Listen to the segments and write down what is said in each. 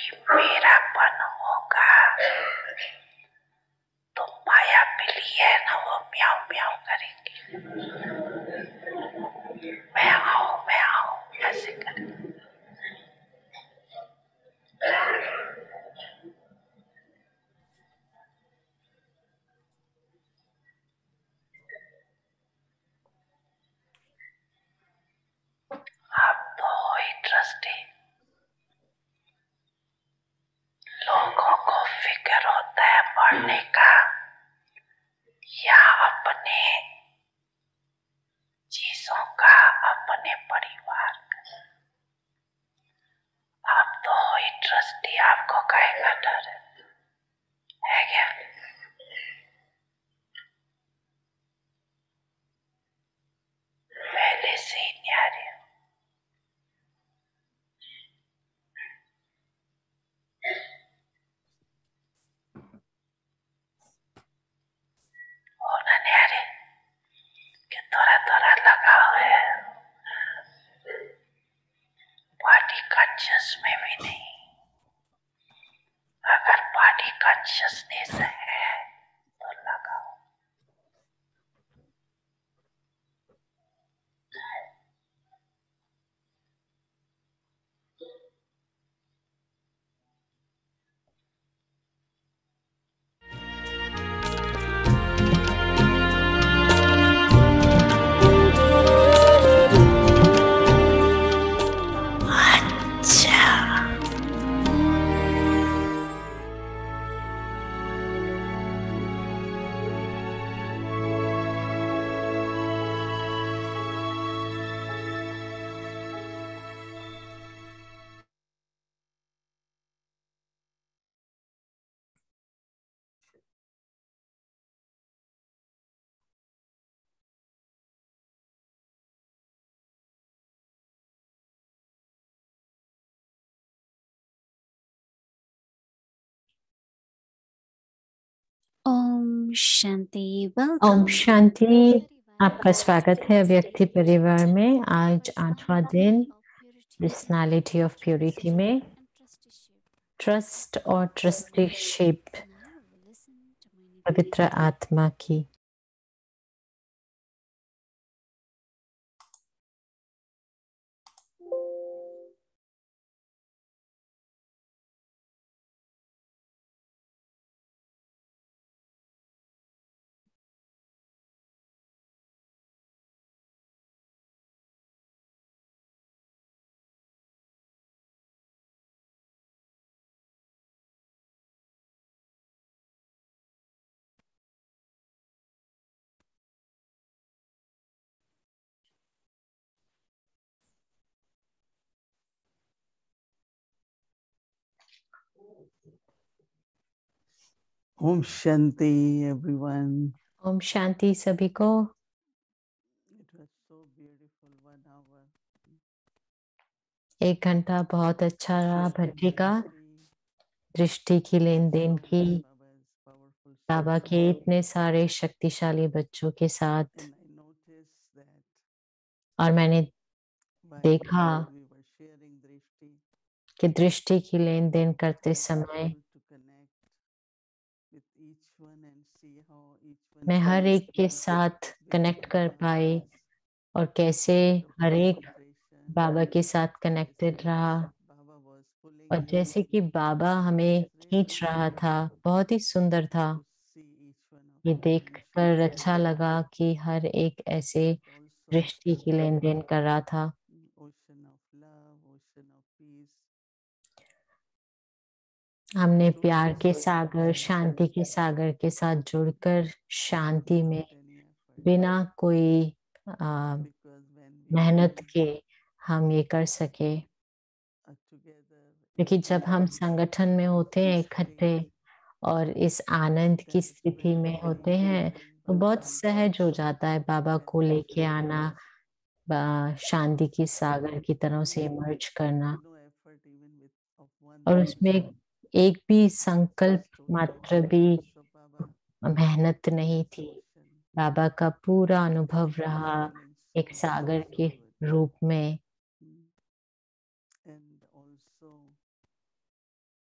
भी मेरापन होगा तो माया बिल्ली है ना, वो म्याऊं म्याऊं करेंगी, मैं आऊं ऐसे करेंगे। आप तो हो ही ट्रस्टी, लोगों को फिक्र होता है मरने का या अपने चीजों का, अपने परिवार का। आप तो हो ही ट्रस्टी, आपको काहे का डर है क्या? पहले से ही न्यारे हो ना, न्यारे कि थोड़ा थोड़ा लगाव है बॉडी कॉन्शियस में भी नहीं। अगर बॉडी कॉन्शियसनेस है तो लगाओ। अच्छा, ओम शांति। ओम वेलकम। शांति। आपका स्वागत है व्यक्ति परिवार में। आज 8वां दिन पर्सनालिटी ऑफ प्योरिटी में ट्रस्ट और ट्रस्टीशिप, पवित्र आत्मा की। ओम शांति एवरीवन। ओम शांति सभी को। It was so beautiful 1 hour. 1 घंटा बहुत अच्छा रहा भट्टी का, दृष्टि की लेन देन की, Baba's powerful बाबा children. के इतने सारे शक्तिशाली बच्चों के साथ। And I noticed that और मैंने while देखा we were sharing drishti, कि दृष्टि की लेन देन करते I was समय able to connect with each one and see how each one मैं हर एक के connecting साथ with कनेक्ट कर पाई Baba's और कैसे wonderful हर एक vibration. बाबा के साथ As कनेक्टेड if रहा Baba was pulling और me. जैसे कि बाबा It हमें was खींच really रहा था। बहुत ही सुंदर था। to see each one of ये you देखकर consciously अच्छा लगा कि हर एक ऐसे but also दृष्टि की लेन देन कर रहा था। ocean of love, ocean of peace. हमने Truly प्यार के saying सागर, that शांति के सागर के साथ जुड़कर शांति में without any effort, बिना कोई because when we मेहनत come के हम ये कर सके। together क्योंकि in जब हम this संगठन में होते हैं peacefully, इकट्ठे और इस आनंद then की it's स्थिति very में होते हैं easy तो बहुत and सहज हो जाता है बाबा that को लेके peacefulness. आना, शांति की सागर की तरह से And इमर्ज करना। no effort even with of one और minute, उसमें एक भी संकल्प just total मात्र भी presence of Baba मेहनत in नहीं this थी। ocean, बाबा का पूरा अनुभव रहा feeling एक so सागर के good. रूप में। And also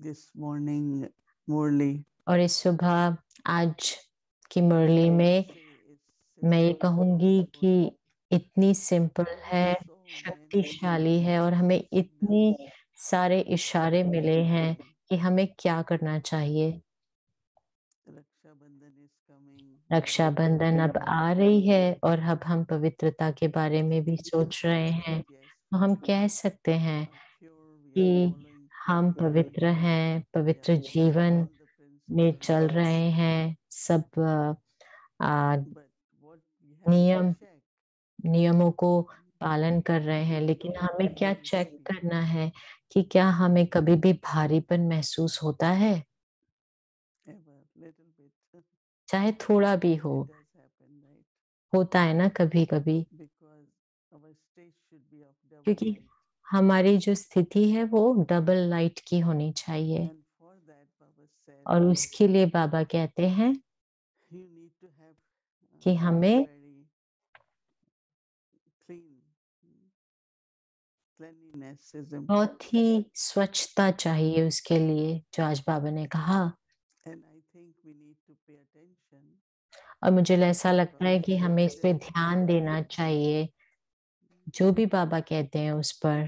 this morning Murli. और इस सुबह आज की मुरली में मैं ये कहूँगी कि इतनी सिंपल है, शक्तिशाली है और हमें इतने सारे इशारे मिले हैं कि हमें क्या करना चाहिए। रक्षाबंधन अब आ रही है और अब हम पवित्रता के बारे में भी सोच रहे हैं, तो हम कह सकते हैं कि हम पवित्र हैं, पवित्र जीवन में चल रहे हैं, सब नियमों को पालन कर रहे हैं, लेकिन हमें क्या चेक करना है कि क्या हमें कभी भी भारीपन महसूस होता है? चाहे थोड़ा भी हो, होता है ना कभी-कभी, क्योंकि हमारी जो स्थिति है वो डबल लाइट की होनी चाहिए और उसके लिए बाबा कहते हैं कि हमें बहुत ही स्वच्छता चाहिए उसके लिए, जो आज बाबा ने कहा। और मुझे ऐसा लगता है कि हमें इस पे ध्यान देना चाहिए, जो भी बाबा कहते हैं उस पर।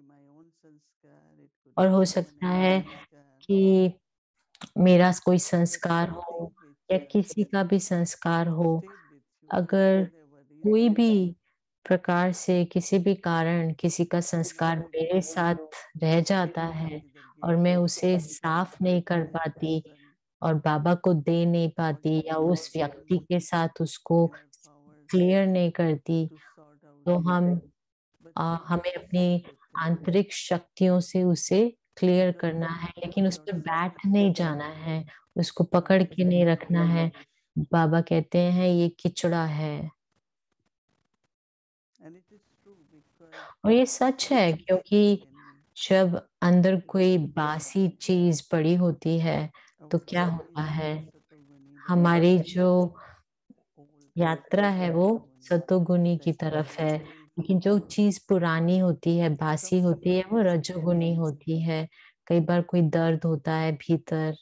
और हो सकता है कि मेरा कोई संस्कार हो या किसी का भी संस्कार हो, अगर कोई भी प्रकार से किसी भी कारण किसी का संस्कार मेरे साथ रह जाता है और मैं उसे साफ नहीं कर पाती और बाबा को दे नहीं पाती या उस व्यक्ति के साथ उसको क्लियर नहीं करती, तो हमें अपनी आंतरिक शक्तियों से उसे क्लियर करना है, लेकिन उस पे बैठ नहीं जाना है, उसको पकड़ के नहीं रखना है। बाबा कहते हैं ये किचड़ा है। और ये सच है, क्योंकि जब अंदर कोई बासी चीज पड़ी होती है तो क्या होता है, हमारी जो यात्रा है वो सतोगुनी की तरफ है, लेकिन जो चीज पुरानी होती है, बासी होती है, वो रजोगुनी होती है। कई बार कोई दर्द होता है भीतर।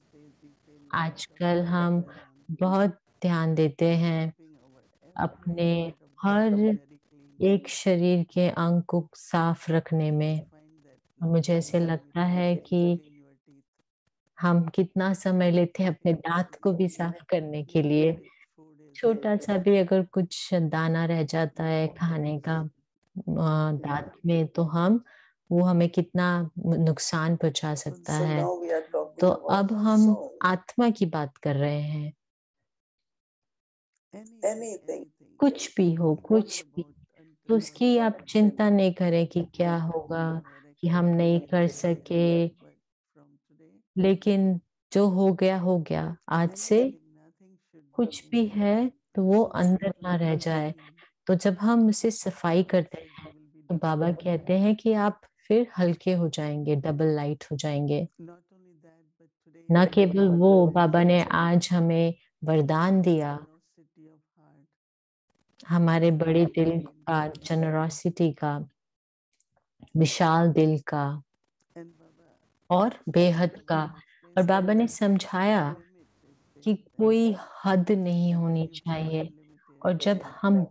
आजकल हम बहुत ध्यान देते हैं अपने हर एक शरीर के अंग को साफ रखने में। और मुझे ऐसे लगता है कि हम कितना समय लेते हैं अपने दांत को भी साफ करने के लिए। छोटा सा भी अगर कुछ दाना रह जाता है खाने का दांत में, तो वो हमें कितना नुकसान पहुंचा सकता है। तो अब हम आत्मा की बात कर रहे हैं। कुछ भी हो, कुछ भी, तो उसकी आप चिंता नहीं करें कि क्या होगा, कि हम नहीं कर सके, लेकिन जो हो गया। आज से कुछ भी है तो वो अंदर ना रह जाए। तो जब हम उसे सफाई करते हैं तो बाबा कहते हैं कि आप फिर हल्के हो जाएंगे, डबल लाइट हो जाएंगे। न केवल वो, बाबा ने आज हमें वरदान दिया हमारे बड़े दिल का, जनरोसिटी का, विशाल दिल का और बेहद का। और बाबा ने समझाया कि कोई हद नहीं होनी चाहिए। और जब हम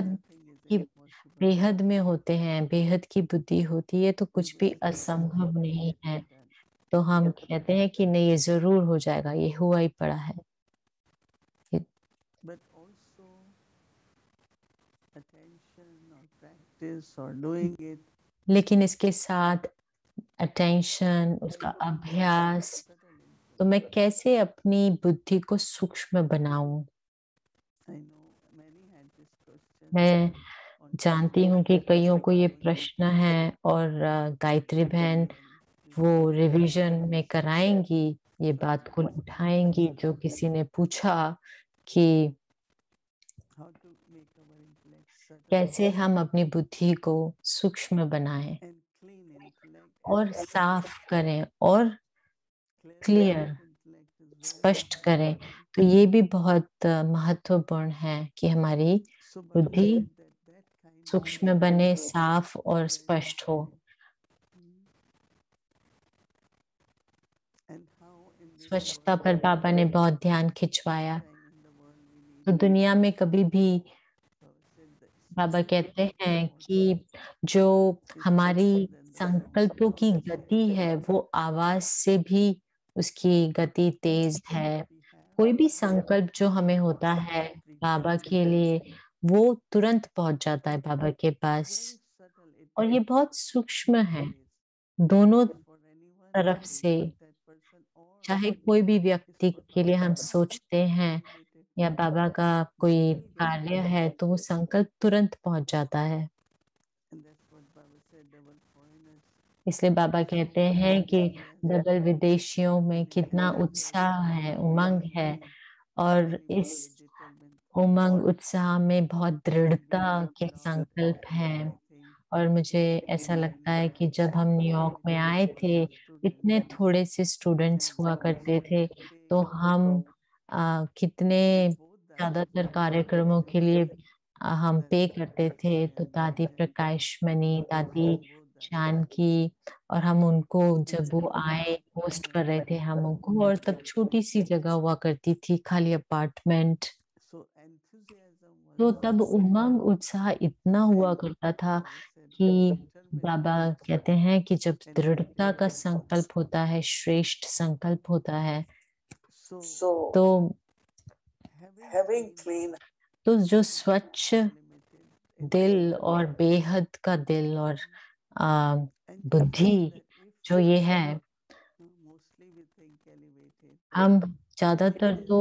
बेहद में होते हैं, बेहद की बुद्धि होती है, तो कुछ भी असंभव नहीं है। तो हम कहते हैं कि नहीं, ये जरूर हो जाएगा, ये हुआ ही पड़ा है। लेकिन इसके साथ अटेंशन, उसका अभ्यास, तो मैं कैसे अपनी बुद्धि को सूक्ष्म बनाऊं? मैं जानती हूँ कि कईयों को ये प्रश्न है और गायत्री बहन वो रिवीजन में कराएंगी, ये बात को उठाएंगी जो किसी ने पूछा कि कैसे हम अपनी बुद्धि को सूक्ष्म बनाएं और साफ करें और क्लियर, स्पष्ट करें। तो ये भी बहुत महत्वपूर्ण है कि हमारी बुद्धि सूक्ष्म बने, साफ और स्पष्ट हो। स्वच्छता पर बाबा ने बहुत ध्यान खिंचवाया। तो दुनिया में कभी भी बाबा कहते हैं कि जो हमारी संकल्पों की गति है वो आवाज से भी उसकी गति तेज है। कोई भी संकल्प जो हमें होता है बाबा के लिए वो तुरंत पहुंच जाता है बाबा के पास, और ये बहुत सूक्ष्म है दोनों तरफ से। चाहे कोई भी व्यक्ति के लिए हम सोचते हैं या बाबा का कोई कार्य है तो वो संकल्प तुरंत पहुंच जाता है। इसलिए बाबा कहते हैं कि डबल विदेशियों में कितना उत्साह है, उमंग है, और इस उमंग उत्साह में बहुत दृढ़ता के संकल्प हैं। और मुझे ऐसा लगता है कि जब हम न्यूयॉर्क में आए थे इतने थोड़े से स्टूडेंट्स हुआ करते थे, तो हम कितने ज्यादातर कार्यक्रमों के लिए हम पे करते थे। तो दादी प्रकाश मणि, दादी जानकी, और हम उनको जब वो आए होस्ट कर रहे थे हम उनको, और तब छोटी सी जगह हुआ करती थी, खाली अपार्टमेंट। तो तब उमंग उत्साह इतना हुआ करता था कि बाबा कहते हैं कि जब दृढ़ता का संकल्प होता है, श्रेष्ठ संकल्प होता है, तो तो जो स्वच्छ दिल और बेहद का दिल और आ, बुद्धि जो ये है, हम ज्यादातर तो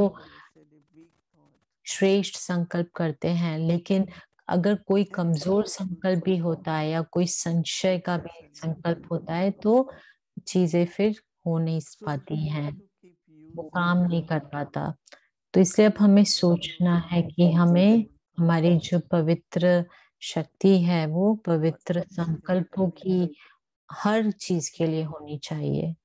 श्रेष्ठ संकल्प करते हैं, लेकिन अगर कोई कमजोर संकल्प भी होता है या कोई संशय का भी संकल्प होता है तो चीजें फिर हो नहीं पाती हैं, वो काम नहीं कर पाता। तो इसलिए अब हमें सोचना है कि हमें हमारी जो पवित्र शक्ति है वो पवित्र संकल्पों की हर चीज के लिए होनी चाहिए।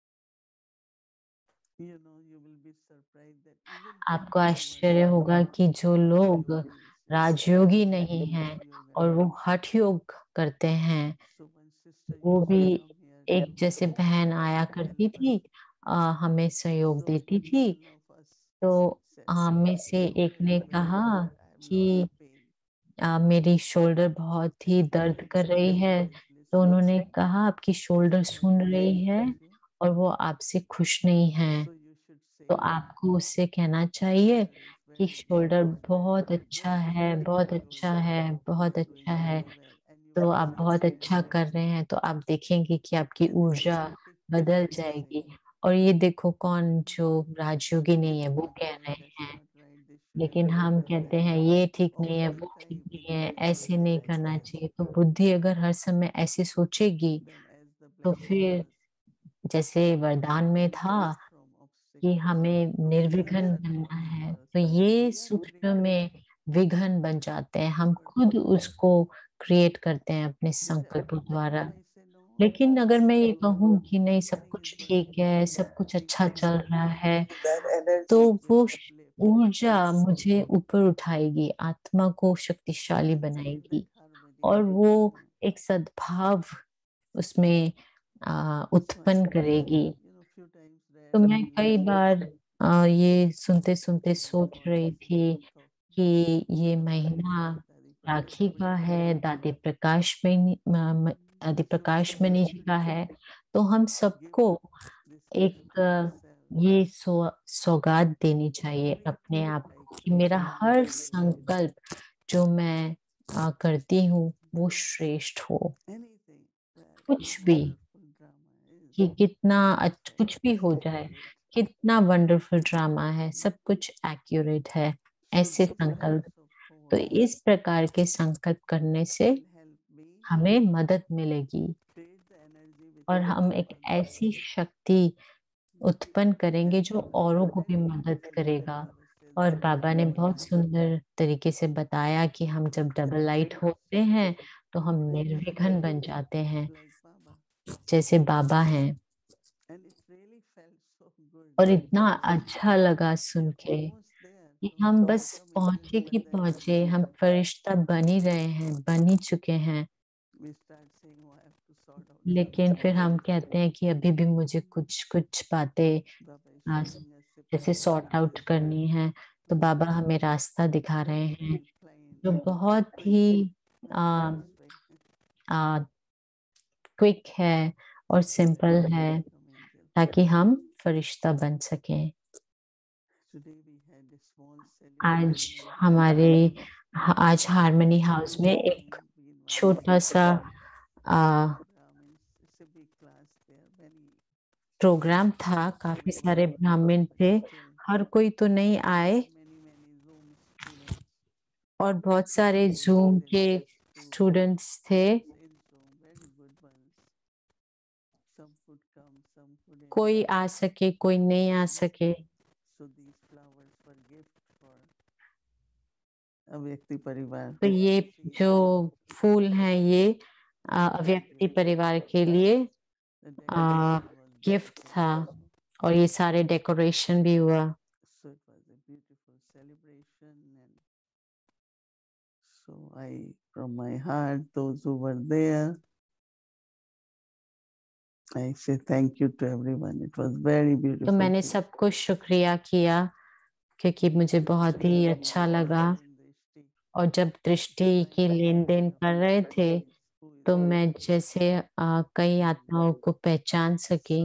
आपको आश्चर्य होगा कि जो लोग राजयोगी नहीं हैं और वो हठ योग करते हैं, वो भी एक जैसे बहन आया करती थी, हमें सहयोग देती थी। तो हम में से एक ने कहा कि मेरी शोल्डर बहुत ही दर्द कर रही है। तो उन्होंने कहा आपकी शोल्डर सुन रही है और वो आपसे खुश नहीं है, तो आपको उससे कहना चाहिए कि शोल्डर बहुत अच्छा है, बहुत अच्छा है, बहुत अच्छा है। तो आप बहुत अच्छा कर रहे हैं, तो आप देखेंगे कि आपकी ऊर्जा बदल जाएगी। और ये देखो कौन जो राजयोगी नहीं है वो कह रहे हैं, लेकिन हम कहते हैं ये ठीक नहीं है, वो ठीक नहीं है, ऐसे नहीं करना चाहिए। तो बुद्धि अगर हर समय ऐसे सोचेगी तो फिर जैसे वरदान में था कि हमें निर्विघ्न बनना है, तो ये सूक्ष्म में विघ्न बन जाते हैं, हम खुद उसको क्रिएट करते हैं अपने संकल्पों द्वारा। लेकिन अगर मैं ये कहूँ कि नहीं सब कुछ ठीक है, सब कुछ अच्छा चल रहा है, तो वो ऊर्जा मुझे ऊपर उठाएगी, आत्मा को शक्तिशाली बनाएगी, और वो एक सद्भाव उसमें उत्पन्न करेगी। तो मैं कई बार ये सुनते सुनते सोच रही थी कि ये महीना राखी का है, दादी प्रकाश मणि जी का है। तो हम सबको एक ये सौगात देनी चाहिए अपने आप को कि मेरा हर संकल्प जो मैं करती हूँ वो श्रेष्ठ हो। कुछ भी, कि कुछ भी हो जाए, कितना वंडरफुल ड्रामा है, सब कुछ एक्यूरेट है, ऐसे संकल्प। तो इस प्रकार के संकल्प करने से हमें मदद मिलेगी और हम एक ऐसी शक्ति उत्पन्न करेंगे जो औरों को भी मदद करेगा। और बाबा ने बहुत सुंदर तरीके से बताया कि हम जब डबल लाइट होते हैं तो हम निर्विघ्न बन जाते हैं, जैसे बाबा हैं। और इतना अच्छा लगा सुन के कि हम बस पहुंचे कि पहुंचे, हम फरिश्ता बन ही रहे हैं, बन ही चुके हैं। लेकिन फिर हम कहते हैं कि अभी भी मुझे कुछ कुछ बातें जैसे सॉर्ट आउट करनी है, तो बाबा हमें रास्ता दिखा रहे हैं जो बहुत ही क्विक है और सिंपल है, ताकि हम फरिश्ता बन सकें। आज हार्मनी हाउस में एक छोटा सा प्रोग्राम था। काफी सारे ब्राह्मण थे, हर कोई तो नहीं आए, और बहुत सारे जूम के स्टूडेंट्स थे। कोई आ सके, कोई नहीं आ सके। अव्यक्ति परिवार, तो ये जो फूल हैं ये अव्यक्ति परिवार के लिए गिफ्ट था, और ये सारे डेकोरेशन भी हुआ। So it was a beautiful celebration, and so from my heart, those who were there, I say thank you to everyone. It was very beautiful. तो मैंने सबको शुक्रिया किया, क्योंकि मुझे बहुत ही अच्छा लगा। और जब दृष्टि की लेन देन कर रहे थे, तो मैं जैसे कई आत्माओं को पहचान सकी,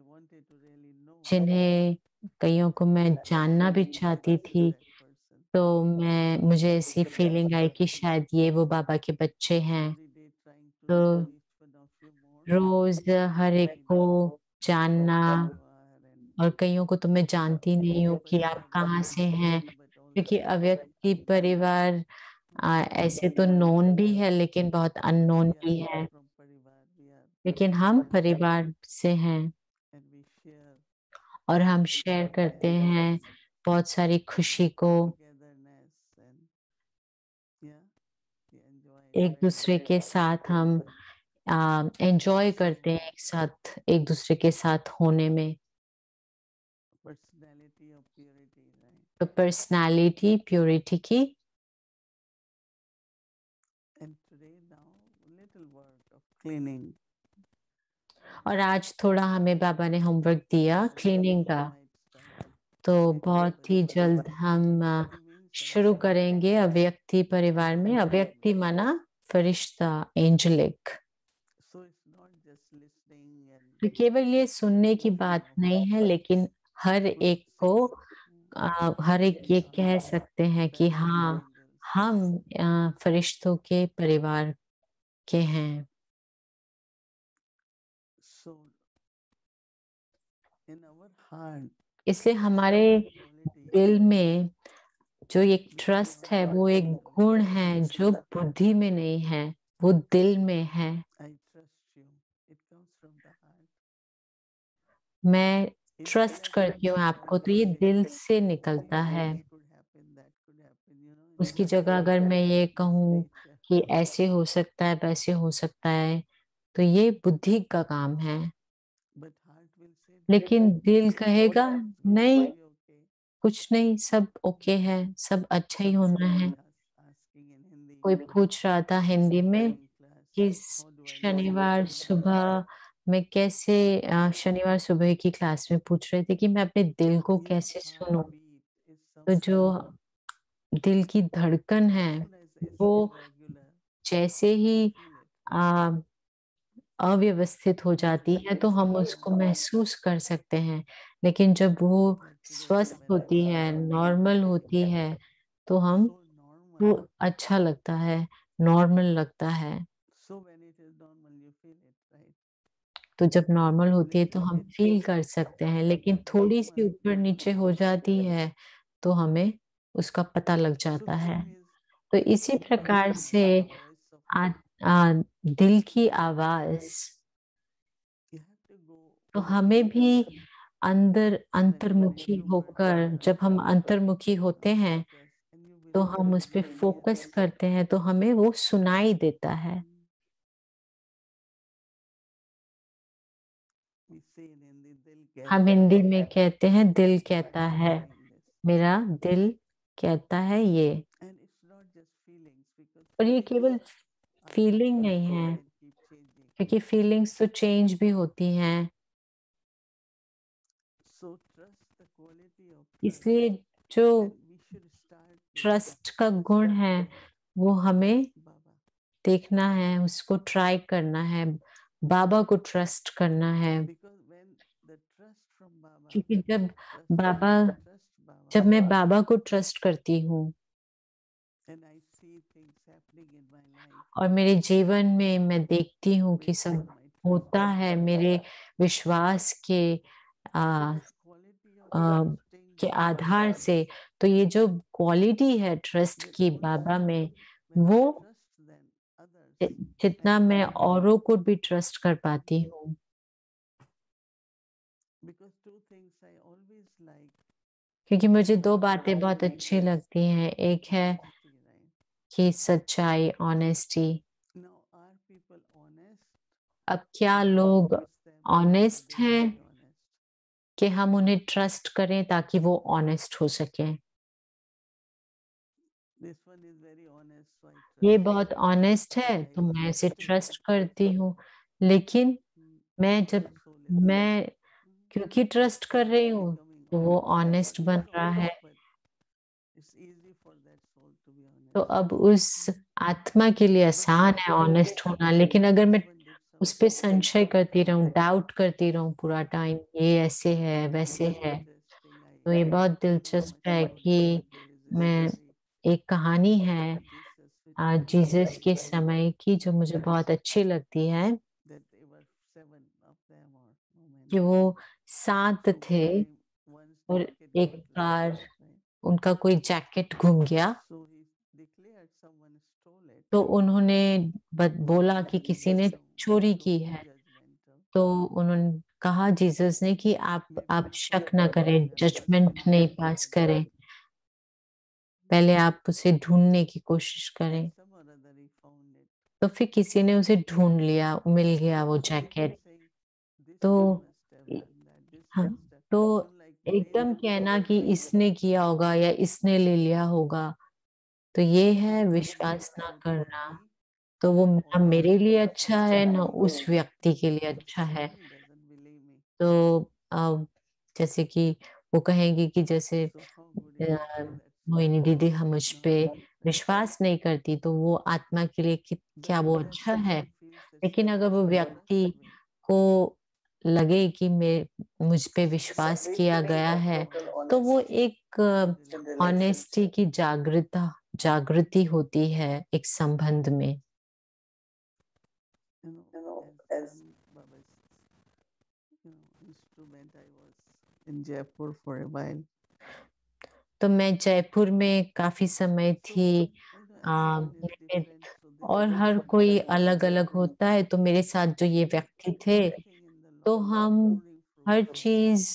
जिन्हें कईयों को मैं जानना भी चाहती थी। तो मुझे ऐसी फीलिंग आई कि शायद ये वो बाबा के बच्चे हैं। तो रोज हर एक को जानना, और कईयों को तो मैं जानती नहीं हूँ कि आप कहाँ से हैं, क्योंकि अव्यक्ति परिवार ऐसे तो नोन भी है, लेकिन बहुत अननोन भी है। लेकिन हम परिवार से हैं, और हम शेयर करते हैं बहुत सारी खुशी को, एक दूसरे के साथ हम एंजॉय करते हैं, एक साथ एक दूसरे के साथ होने में। तो पर्सनालिटी प्योरिटी की। और आज थोड़ा हमें बाबा ने होमवर्क दिया क्लीनिंग का। तो बहुत ही जल्द हम शुरू करेंगे अव्यक्ति परिवार में। अव्यक्ति माना फरिश्ता, एंजेलिक। तो केवल ये सुनने की बात नहीं है, लेकिन हर एक को हर एक ये कह सकते हैं कि हाँ, हम फरिश्तों के परिवार के हैं। इसलिए हमारे दिल में जो एक ट्रस्ट है, वो एक गुण है जो बुद्धि में नहीं है, वो दिल में है। मैं ट्रस्ट करती हूँ आपको, तो ये दिल से निकलता है। उसकी जगह अगर मैं ये कहूँ कि ऐसे हो सकता है, वैसे हो सकता है, तो ये बुद्धि का काम है। लेकिन दिल कहेगा नहीं, कुछ नहीं, सब ओके है, सब अच्छा ही होना है। कोई पूछ रहा था हिंदी में कि शनिवार सुबह में कैसे, शनिवार सुबह की क्लास में पूछ रहे थे कि मैं अपने दिल को कैसे सुनूं। तो जो दिल की धड़कन है, वो जैसे ही आ, अव्यवस्थित हो जाती है, तो हम उसको महसूस कर सकते हैं। लेकिन जब वो स्वस्थ होती है, नॉर्मल होती है, तो हम वो अच्छा लगता है, नॉर्मल लगता है। तो जब नॉर्मल होती है तो हम फील कर सकते हैं, लेकिन थोड़ी सी ऊपर नीचे हो जाती है तो हमें उसका पता लग जाता है। तो इसी प्रकार से आ, आ, दिल की आवाज, तो हमें भी अंदर अंतर्मुखी होकर, जब हम अंतर्मुखी होते हैं तो हम उस पे फोकस करते हैं, तो हमें वो सुनाई देता है। हम हिंदी में कहते हैं दिल कहता है, मेरा दिल कहता है ये। और ये केवल फीलिंग नहीं है, क्योंकि फीलिंग्स तो चेंज भी होती हैं। quality of इसलिए जो and we should start with trust का गुण है वो हमें Baba. देखना है, उसको ट्राई करना है, बाबा को ट्रस्ट करना है। Because when the trust from Baba, क्योंकि जब trust, Baba when I trust Baba, जब मैं बाबा को ट्रस्ट करती हूँ and I see things happening in my life, और मेरे जीवन में मैं देखती हूँ कि based सब on my trust होता in है Baba. मेरे विश्वास के So uh, this quality of uh, trusting के Baba, आधार से, तो ये जो क्वालिटी है ट्रस्ट that की also बाबा में, when I वो trust then others, जितना I मैं feel औरों को भी ट्रस्ट कर पाती हूँ। because two things I always like. क्योंकि मुझे दो One बातें is बहुत अच्छी लगती हैं। एक है honesty, right? कि सच्चाई, honesty. Now are people honest? अब क्या That we लोग trust them so honest they will हैं be honest. कि हम उन्हें ट्रस्ट करें ताकि वो ऑनेस्ट हो सकें? This one is very honest, so I ये trust. बहुत ऑनेस्ट But है I तो मैं इसे still ट्रस्ट करती हूँ, लेकिन मैं my जब soul is मैं क्योंकि ट्रस्ट कर soul is रही हूँ becoming तो वो honest. ऑनेस्ट बन रहा है। But it's easy for that soul to be honest. तो अब उस आत्मा के लिए आसान है ऑनेस्ट होना, लेकिन अगर मैं Husband did उस पे something संशय करती रहूं, डाउट करती रहूं पूरा टाइम, ये ऐसे है वैसे very है, interesting. तो ये बहुत I know दिलचस्प much है about कि that. There is a मैं story एक कहानी है Jesus which जीसस के समय की जो मुझे बहुत अच्छी लगती है that they were 7 of them or no many. कि वो 7 So थे one time one's और jacket एक got बार lost, right? उनका कोई जैकेट गुम गया, So he declared someone stole it. तो उन्होंने बोला कि किसी ने No, चोरी so की है। judgmental. तो उन्होंने कहा जीसस ने कि Maybe आप you शक found ना it करें, and जजमेंट first नहीं investigate पास it. करें, पहले आप उसे ढूंढने की कोशिश And करें। some or other he found it. तो फिर किसी ने उसे ढूंढ लिया, मिल गया वो So he kept jacket. saying, this तो one must have done that, this हाँ, must have. तो Unlike एकदम many कहना people, कि इसने किया होगा या इसने ले लिया होगा, तो ये है it's not विश्वास ना good for करना। me तो वो ना or मेरे लिए for अच्छा है that ना person. उस व्यक्ति के लिए So अच्छा है। he doesn't believe me. तो जैसे कि वो कहेंगे कि जैसे So how good it is for that soul Mohini दीदी हम मुझ not पे to be right. विश्वास नहीं करती, तो वो आत्मा के लिए But क्या if वो that अच्छा है? soul feels that लेकिन अगर someone वो should व्यक्ति trust me, को लगे कि मुझ पे विश्वास किया गया है, तो वो एक then relationship. ऑनेस्टी की जागृति होती है एक संबंध में। As Baba's, instrument, I was in Jaipur for a while. तो मैं जयपुर में काफी समय So, थी। everyone is मेरे- different. So they और bring हर कोई अलग अलग होता है, तो मेरे साथ जो ये व्यक्ति थे, everything in the तो lawn, हम including हर fruits. चीज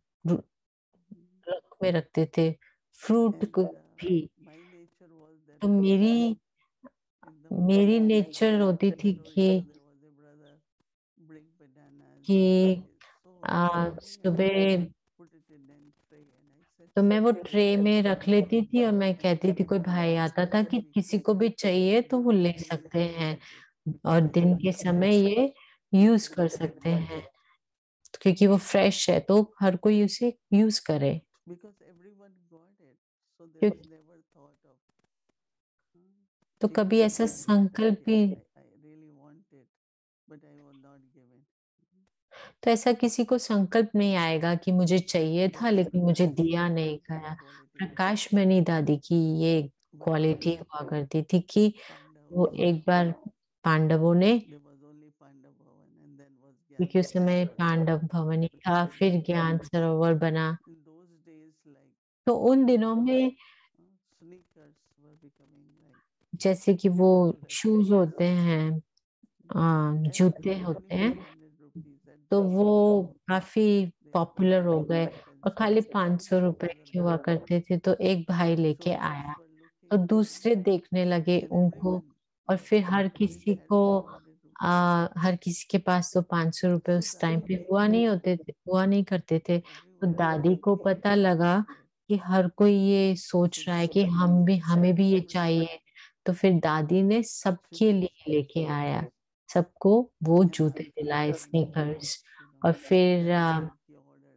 रख में रखते थे, फ्रूट And को भी। my nature was that तो in the मेरी morning, नेचर होती थी story, so there was a brother bring bananas कि and so lovely, and I सुबह put it in a tray and I said, तो मैं वो "Sit ट्रे here में रख लेती थी और मैं and कहती थी कोई भाई आता था कि we किसी can को भी चाहिए तो वो ले use सकते and हैं, eat it और because दिन it's के fresh." समय ये यूज कर सकते हैं क्योंकि वो फ्रेश है, तो हर कोई उसे यूज करे। Because everyone got it, so there क्यों- was never thought of तो कभी changing ऐसा it or संकल्प something. भी, I really wanted, but I was not given. तो ऐसा किसी को संकल्प नहीं आएगा कि मुझे चाहिए था That's लेकिन मुझे Prakash दिया Mani नहीं Dadi's गया। quality. प्रकाश मणि दादी की ये One क्वालिटी time, हुआ करती थी कि वो Pandavas, एक बार पांडवों ने, there was only Pandav Bhavan and then was क्योंकि Gyan उस समय Sarovar. पांडव भवन ही But था, फिर ज्ञान सरोवर बना। in those days, like तो उन दिनों में sneakers were becoming like जैसे कि वो popular शूज things. होते हैं, And it जूते was होते only हैं, 500 rupees at तो that वो time. काफी They are पॉपुलर हो very गए और expensive. खाली So 500 one रुपए brother के हुआ bought. करते थे, तो एक भाई So लेके others आया, were तो looking for me, दूसरे देखने लगे and उनको, everyone और फिर bought. So each had 500 rupees. हर किसी के पास तो 500 रुपए So उस टाइम Dadi पे came to know हुआ नहीं करते थे। that तो everyone is दादी को looking पता and लगा wanted. कि हर कोई ये सोच So रहा है कि Dadi said, हमें भी ये everyone चाहिए, तो फिर दादी ने should सबके get लिए लेके sneakers. आया, सबको वो And जूते I दिलाए, found, स्नीकर्स। और फिर Dadi Said he ordered.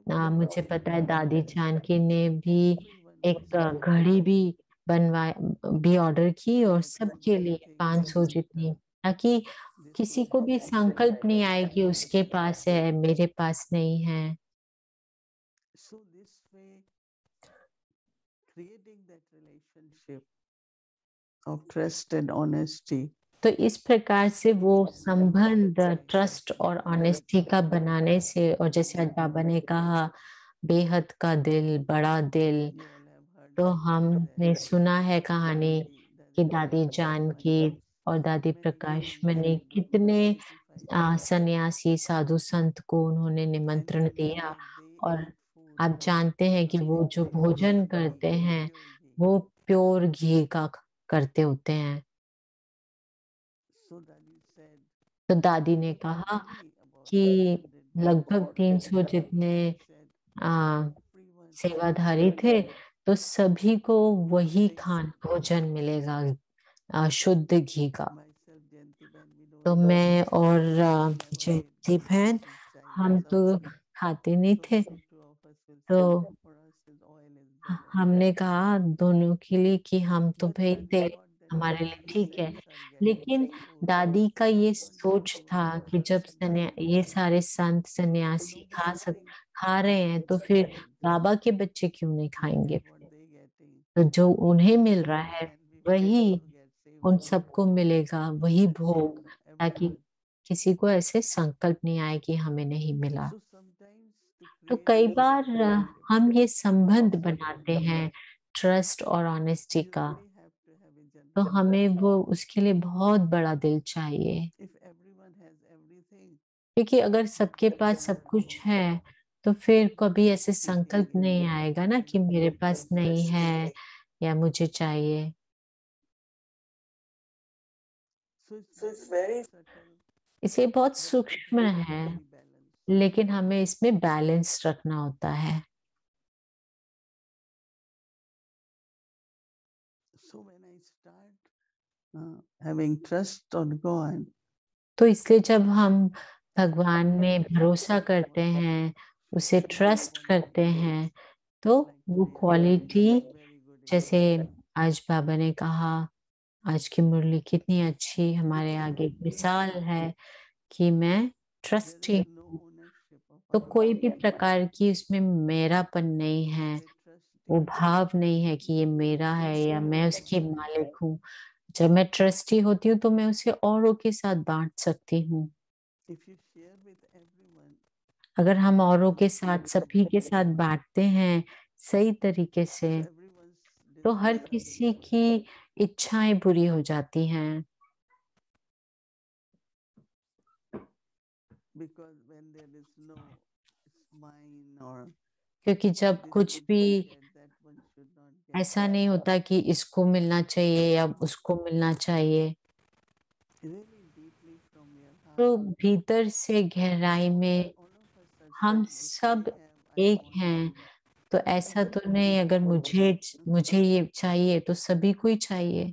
मुझे पता है दादी जानकी ने भी everyone एक was very घड़ी भी बनवा भी ऑर्डर की और but one सबके thing लिए came 500 that जितनी, ताकि this किसी was को भी very संकल्प नहीं आए कि important. उसके पास है मेरे पास नहीं है। So this way, creating that relationship of trust and honesty, तो इस प्रकार से वो संबंध ट्रस्ट और ऑनेस्टी का बनाने से, और जैसे आज बाबा ने कहा बेहद का दिल, बड़ा दिल, you all have heard तो the story हमने that सुना है कहानी कि दादी Daदी जानकी और दादी प्रकाश मणि कितने सन्यासी साधु संत को उन्होंने निमंत्रण दिया, और आप जानते हैं कि वो जो भोजन करते हैं वो प्योर घी का करते होते हैं। So Dadi said, तो दादी ने there were कहा many, about कि 300 लगभग people. 300 जितने She said, आ, everyone सेवाधारी थे, तो सभी को वही खान except भोजन मिलेगा शुद्ध घी का। myself, Jayanti Ben, we तो don't eat मैं this. और We never ate जयंती बहन these हम types of. तो खाते नहीं So थे, some two of us will तो say, for us is oil is better. हमने कहा दोनों के लिए कि हम तो But भाई Dadi तेल thought that हमारे लिए when the ठीक है, saints are लेकिन getting food, दादी का why ये don't सोच you था कि जब trust and ये honesty? सारे संत So सन्यासी nobody thinks खा the रहे हैं, तो saints are फिर getting. बाबा के बच्चे क्यों नहीं They खाएंगे? get what they getting. तो जो उन्हें मिल So रहा they है can be free वही to get उन seva. सबको मिलेगा, वही That's भोग, for ताकि everyone. किसी को ऐसे संकल्प नहीं आए कि हमें नहीं मिला। So sometimes to तो create कई this बार relationship, हम ये संबंध बनाते हैं ट्रस्ट और ऑनेस्टी you का, really have to have a तो generous हमें heart. वो उसके लिए बहुत बड़ा दिल चाहिए, If everyone has everything, क्योंकि अगर सबके nobody पास will सब कुछ go है तो फिर कभी ऐसे seeking संकल्प it. नहीं आएगा ना कि मेरे पास नहीं है या मुझे चाहिए। So it's very subtle, इसे बहुत but it सूक्ष्म has to है, be balanced. लेकिन हमें इसमें बैलेंस रखना होता है। So when I start having trust on God, तो इसलिए जब हम भगवान में भरोसा करते हैं, उसे ट्रस्ट करते हैं, तो वो क्वालिटी, very good जैसे example, आज बाबा ने कहा, आज की मुरली कितनी अच्छी हमारे आगे एक मिसाल है कि मैं there ट्रस्टी is no हूँ, ownership of तो others. कोई भी प्रकार की उसमें मेरापन नहीं है, A वो trustee भाव नहीं है कि ये मेरा है या मैं उसकी others. मालिक हूँ। जब मैं ट्रस्टी होती हूँ तो मैं उसे औरों के साथ बांट सकती हूँ। If you share with everyone, अगर हम औरों के साथ, everyone सभी के साथ benefits. बांटते हैं सही तरीके से, So everyone's तो हर desire, किसी की इच्छाएं पूरी हो जाती हैं। because when there is no it's mine or क्योंकि जब this कुछ should भी not get, that one should not get. ऐसा नहीं होता कि इसको मिलना चाहिए या उसको मिलना चाहिए, Really deeply from your तो heart, भीतर से गहराई में all of us are हम saying if I सब have, I एक want हैं। this. तो ऐसा तो नहीं अगर मुझे ये चाहिए तो सभी को ही चाहिए।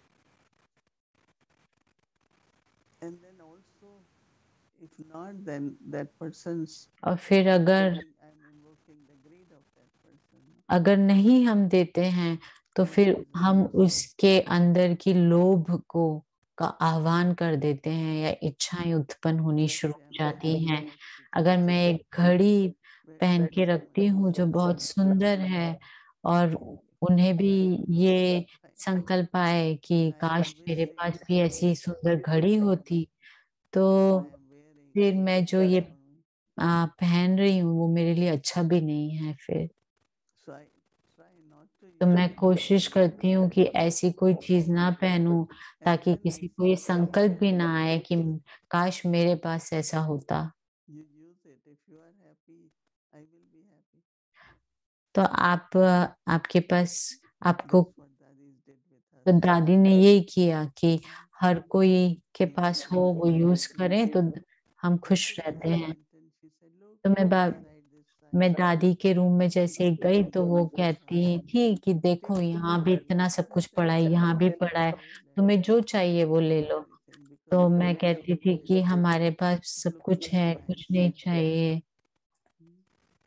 And then also, if not, then that person's और फिर अगर thinking I'm invoking the greed of that person. अगर नहीं हम देते हैं तो That फिर is हम also. उसके अंदर की लोभ को का आह्वान कर देते हैं या इच्छाएं उत्पन्न होनी Let's शुरू say हो I'm जाती wearing a हैं। watch which अगर is मैं एक घड़ी very पहन के someone रखती हूँ else जो बहुत also सुंदर है, और उन्हें भी ये संकल्प आए कि I am काश मेरे wishing पास this भी ऐसी watch सुंदर for घड़ी me. होती, तो So I am wearing फिर it मैं जो ये for me. पहन रही हूँ वो मेरे लिए अच्छा भी नहीं है फिर। So I try not to तो use मैं it कोशिश करती हूँ कि ऐसी कोई चीज ना पहनूं and ताकि then I किसी को ये say संकल्प भी ना आए कि काश मेरे पास ऐसा होता। you use it. If you are happy, I will be happy. तो आप आपके पास आपको, That's what Dadis did with तो us. दादी ने यही किया कि हर कोई के We पास हो, use वो यूज it. करें तो हम And खुश so when रहते she हैं। went in, she said, look, तो this side, this मैं side. दादी के रूम में जैसे This गई is तो वो for कहती her. थी कि Till देखो she यहाँ भी इतना सब कुछ पड़ा है, finished यहाँ भी everything, पड़ा है, she said that तुम्हें जो चाहिए वो I ले have लो। everything because तो we मैं don't have कहती थी कि anything. हमारे पास It सब looks कुछ very है, कुछ nice. नहीं चाहिए। So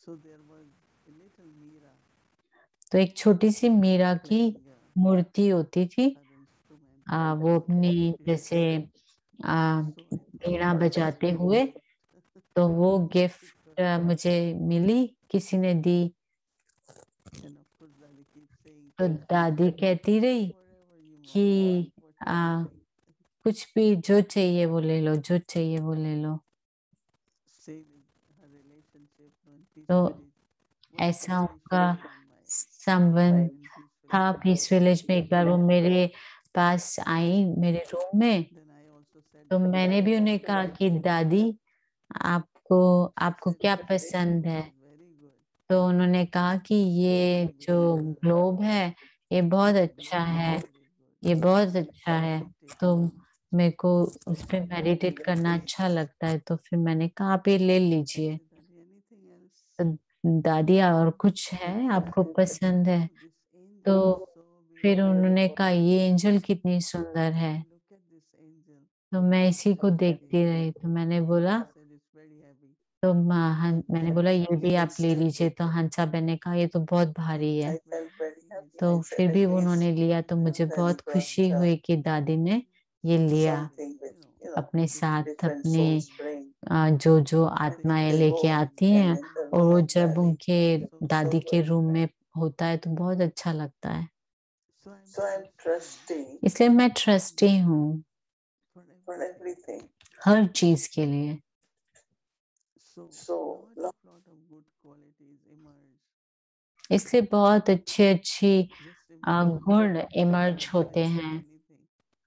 So there was a little Meera तो एक छोटी सी मीरा की playing मूर्ति होती थी। her instrument. वो अपनी It जैसे was so वीणा enjoyable बजाते to हुए, see. तो वो It गिफ्ट was, मुझे मिली, किसी ने दी। and of course, Dadi keeps saying, तो दादी कहती रही whatever you कि want, whatever uh, you like. कुछ भी जो चाहिए वो ले लो, जो चाहिए वो ले लो। Same is her relationship in Peace तो Village. One ऐसा story उनका shared on my संबंध in Peace था Village. पीस विलेज में। एक बार वो मेरे पास आई मेरे रूम में, Then I also said, तो Dadi, मैंने भी what उन्हें do you कहा like? कि दादी आपको She आपको said, क्या this पसंद globe है? is very good. तो उन्होंने कहा कि ये Very जो good. ग्लोब है ये बहुत This अच्छा globe है, is very good. ये बहुत I अच्छा should है। meditate तो on it. मेरे को उस पे मेडिटेट करना अच्छा लगता है। तो फिर मैंने कहा आप ये ले I लीजिए। said, Dadi, anything else? तो दादी और कुछ है आपको पसंद है? Oh, this angel तो is so फिर beautiful. उन्होंने कहा ये एंजल कितनी सुंदर है। Look at this angel. तो मैं इसी को देखती रही। तो मैंने बोला, She said, it's very heavy. तो मैंने बोला ये भी आप ले लीजिए। तो हंसा बहन ने कहा ये तो बहुत भारी है। I felt very happy. तो फिर भी उन्होंने लिया, तो मुझे बहुत खुशी हुई कि दादी ने ये लिया अपने साथ। अपने जो जो आत्माएं लेके आती हैं, और वो जब उनके दादी के रूम में होता है तो बहुत अच्छा लगता है। So I'm trusting इसलिए मैं ट्रस्टी हूँ for everything. हर चीज के लिए। So lot of good qualities emerge. इसलिए बहुत अच्छी अच्छी Just imagine गुण if इमर्ज I होते said हैं। anything.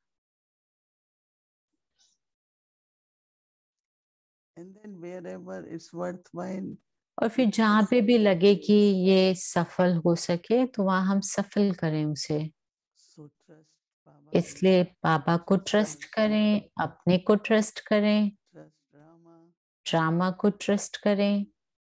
And then wherever it's worthwhile, और फिर जहाँ पे भी लगे कि ये सफल हो सके तो वहाँ हम सफल करें उसे। so trust Baba, इसलिए बाबा को ट्रस्ट करें, अपने को ट्रस्ट करें, trust Rama, ड्रामा को ट्रस्ट करें,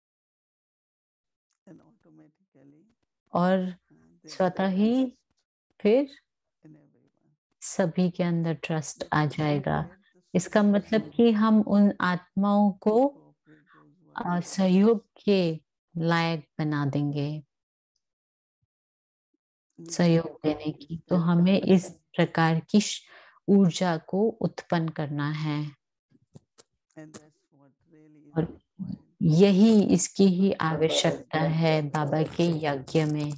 and automatically और there स्वतः will be ही trust फिर in everyone. सभी के अंदर ट्रस्ट आ Because we जाएगा। get the इसका support मतलब कि हम उन आत्माओं को to cooperate those who are सहयोग के लायक बना देंगे, we सहयोग have देने this की। तो kind of हमें इस energy. प्रकार की ऊर्जा को उत्पन्न करना है, And that's what really is और required. यही इसकी ही आवश्यकता है बाबा के यज्ञ में।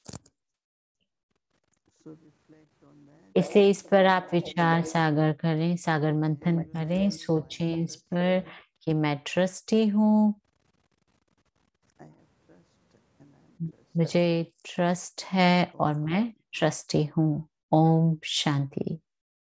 So reflect on that. इसलिए इस पर आप विचार सागर करें, सागर मंथन You will करें, realize सोचें I'm इस पर trusting, कि मैं ट्रस्टी हूँ, I have trust and I'm trusting. मुझे ट्रस्ट है और मैं ट्रस्टी हूँ। Om Shanti.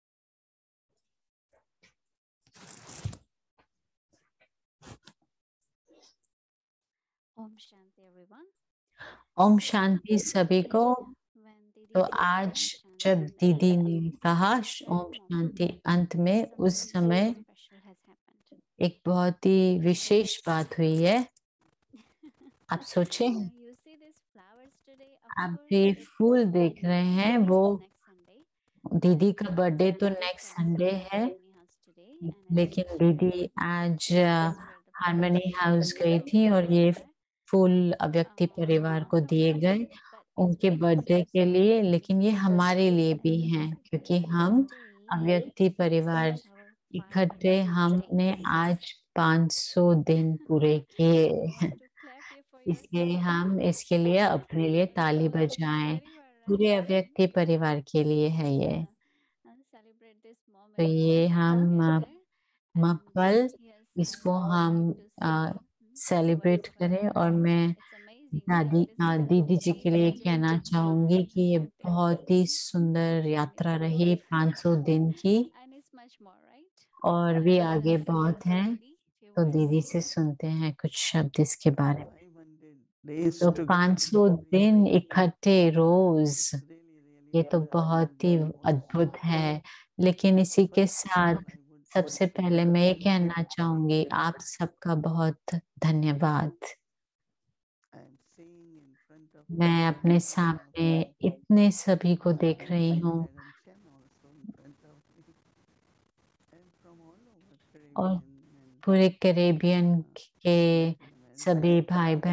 Om Shanti everyone. Om Shanti सभी को। When Didi तो said आज Om जब Shanti, दीदी ने कहा at that ओम moment, शांति, अंत में उस something समय very special has happened. एक बहुत ही विशेष बात हुई है। आप सोचें, You see these flowers today, of आप course, ये it's फूल Didi देख रहे birthday, हैं, which वो is next Sunday. दीदी का बर्थडे तो Didi नेक्स्ट संडे celebrated है, Harmony House today, and लेकिन it's दीदी आज these were the Harmony flowers हाउस given गई to थी और ये her. फूल अव्यक्ति परिवार को Not दिए for गए her, but it's उनके very बर्थडे special. के लिए, लेकिन ये हमारे लिए भी So हैं this क्योंकि this हम day अव्यक्ति परिवार marks our 500 इकट्ठे हमने days. आज 500 दिन पूरे So किए। you want to clap here for इसलिए yourself. हम इसके लिए अपने लिए ताली Pura Avyakti बजाएं। Parivar, पूरे right? अव्यक्ति परिवार के लिए है ये। And celebrate this तो moment ये हम together. And पल yes, इसको I would हम like to say सेलिब्रेट करें। और मैं it's amazing, right? This दीदी जी के लिए 500 कहना चाहूंगी कि ये बहुत ही सुंदर यात्रा रही 500 दिन की, and it's much more, right? और भी आगे Let's hear बहुत from है। Didi, few तो words. दीदी से सुनते हैं कुछ शब्द इसके बारे में। 500 days तो together 500 every दिन day. इकट्ठे रोज, Really ये तो बहुत ही wonderful. अद्भुत है। लेकिन इसी के First of साथ all, I would सबसे say पहले मैं ये thank कहना you. चाहूंगी आप सबका बहुत धन्यवाद। I am seeing in front of मैं me अपने सामने इतने सभी को देख रही हूँ, Madam Chen also in front of me, and from all over और Caribbean and पूरे कैरेबियन के Latin America. सभी भाई बहनों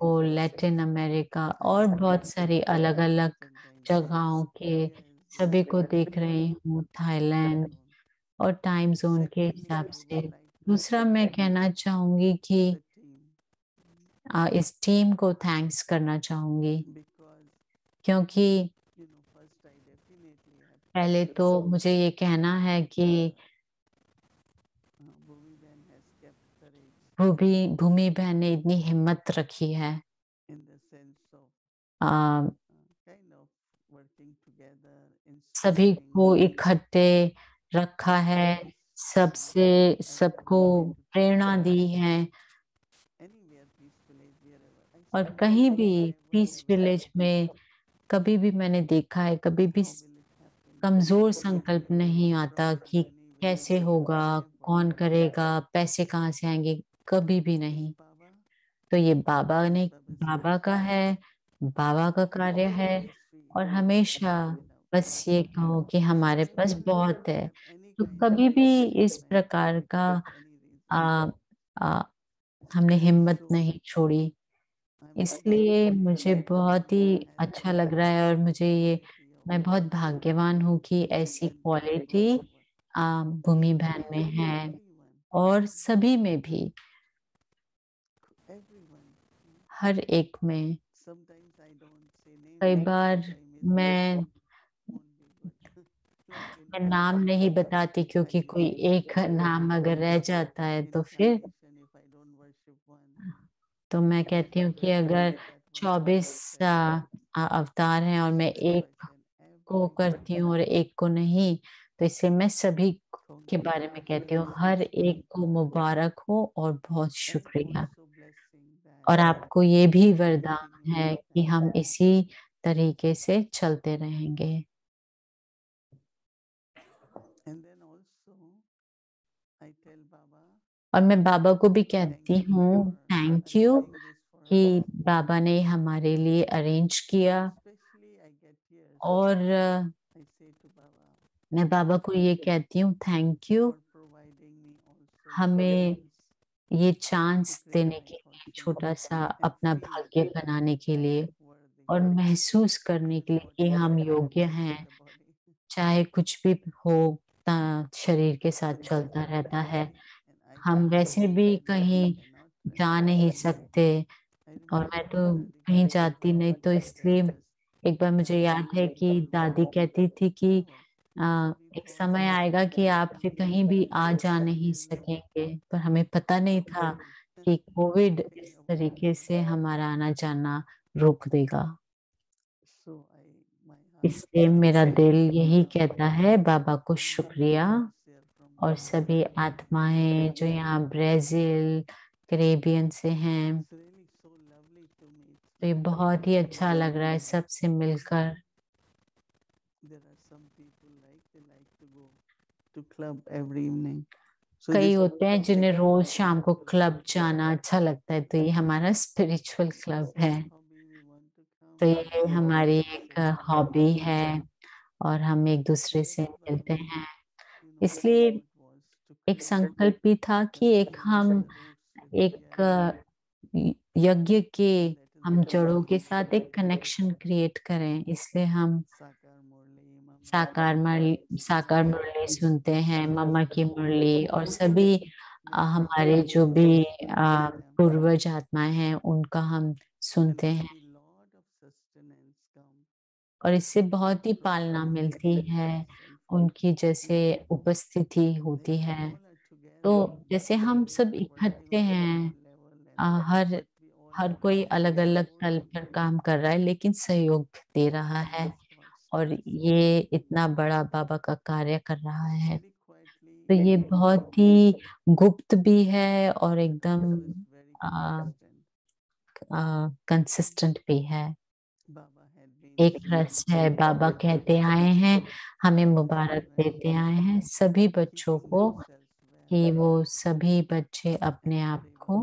को, लैटिन अमेरिका और बहुत सारी अलग अलग जगहों के सभी को देख रही हूँ, थाईलैंड और टाइम जोन के हिसाब से। दूसरा मैं कहना चाहूँगी कि इस टीम को थैंक्स करना चाहूँगी, क्योंकि पहले तो मुझे ये कहना है कि भूमि बहन ने इतनी हिम्मत रखी है सभी को इकट्ठे रखा है, सबको प्रेरणा दी है। और कहीं भी पीस विलेज में कभी भी मैंने देखा है, कभी भी कमजोर संकल्प नहीं आता कि कैसे होगा, कौन करेगा, पैसे कहाँ से आएंगे, कभी भी नहीं। तो ये बाबा का है, बाबा का कार्य है। और हमेशा बस ये कहो कि हमारे पास बहुत है, तो कभी भी इस प्रकार का आ, आ, हमने हिम्मत नहीं छोड़ी। इसलिए मुझे बहुत ही अच्छा लग रहा है और मैं बहुत भाग्यवान हूँ कि ऐसी क्वालिटी भूमि बहन में है और सभी में भी, हर एक में। कई बार मैं नाम नहीं बताती, क्योंकि कोई एक नाम अगर रह जाता है तो फिर तो मैं कहती हूँ कि अगर 24 अवतार हैं और मैं एक को करती हूँ और एक को नहीं, तो इसलिए मैं सभी के बारे में कहती हूँ, हर एक को मुबारक हो और बहुत शुक्रिया। और आपको ये भी वरदान है कि हम इसी तरीके से चलते रहेंगे। और मैं बाबा को भी कहती हूँ थैंक यू कि बाबा ने हमारे लिए अरेंज किया। और मैं बाबा को ये कहती हूँ थैंक यू हमें ये चांस देने के लिए, छोटा सा अपना भाग्य बनाने के लिए और महसूस करने के लिए कि हम योग्य हैं। चाहे कुछ भी हो, शरीर के साथ चलता रहता है। हम वैसे भी कहीं जा नहीं सकते और मैं तो कहीं जाती नहीं, तो इसलिए एक बार मुझे याद है कि दादी कहती थी कि एक समय आएगा कि आप फिर कहीं भी आ जा नहीं सकेंगे, पर हमें पता नहीं था कि कोविड इस तरीके से हमारा आना जाना रोक देगा। इसलिए मेरा दिल यही कहता है बाबा को शुक्रिया। और सभी आत्माएं जो यहाँ ब्राजील कैरेबियन से हैं, तो ये बहुत ही अच्छा लग रहा है सबसे मिलकर। कई होते हैं जिन्हें रोज शाम को क्लब जाना अच्छा लगता है, तो ये हमारा स्पिरिचुअल क्लब है। तो ये हमारी एक हॉबी है और हम एक दूसरे से मिलते हैं। इसलिए एक संकल्प भी था कि एक यज्ञ के हम जड़ों के साथ एक कनेक्शन क्रिएट करें। इसलिए हम साकार मुरली सुनते हैं, मम्मा की मुरली, और सभी हमारे जो भी पूर्वज आत्माएं हैं उनका हम सुनते हैं। और इससे बहुत ही पालना मिलती है, उनकी जैसे उपस्थिति होती है। तो जैसे हम सब इकट्ठे हैं, हर हर कोई अलग अलग तल पर काम कर रहा है लेकिन सहयोग दे रहा है और ये इतना बड़ा बाबा का कार्य कर रहा है। तो ये बहुत ही गुप्त भी है और एकदम कंसिस्टेंट भी है। एक रस है, बाबा कहते आए हैं, हमें मुबारक देते आए हैं सभी बच्चों को कि वो सभी बच्चे अपने आप को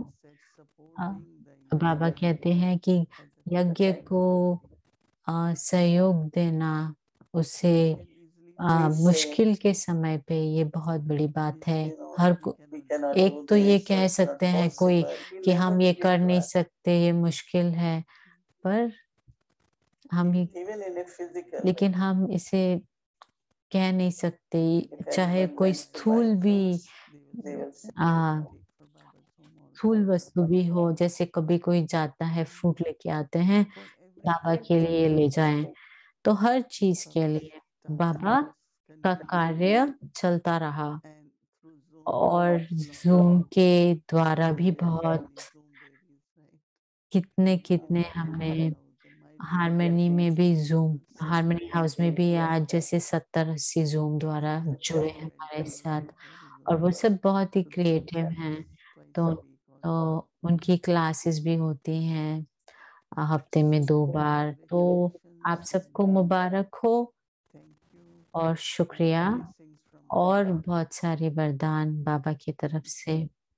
बाबा कहते हैं कि यज्ञ को सहयोग देना, उसे मुश्किल के समय पे ये बहुत बड़ी बात है। cannot एक do तो ये this, or कह it's सकते not हैं कोई possible. We कि never हम ये begin कर to नहीं ask. सकते, ये मुश्किल है, पर हम ही, Even in a physical लेकिन way, हम इसे कह नहीं सकते, if चाहे anyone कोई went to buy स्थूल भी fruits, they will say, uh, take for Baba's home also. स्थूल वस्तु भी हो, जैसे कभी कोई जाता है फ्रूट लेके आते हैं, For बाबा everything, के लिए ले जाएं, तो हर चीज के Baba's लिए बाबा task का continues. कार्य चलता रहा। And through Zoom, और lot जूम of के द्वारा भी we have बहुत many Zoom babies, right? कितने In कितने Harmony हमने House, there might be harmony में भी जूम, 60 हार्मनी हाउस में भी आज जैसे 70-80 जूम द्वारा जुड़े हैं very हमारे good, साथ, very और good. वो सब बहुत ही So they have क्रिएटिव हैं। classes twice तो a week also. उनकी क्लासेस भी होती हैं हफ्ते में 2 बार। तो आप Congratulations सबको and मुबारक हो thank you और and शुक्रिया, blessings from और Baba. बहुत सारे वरदान बाबा की तरफ से।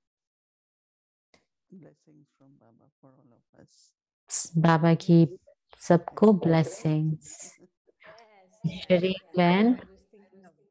Blessings from Baba for all of us. बाबा की सबको Yes. Blessings. Yes, Sharin yes. बहन, I was thinking of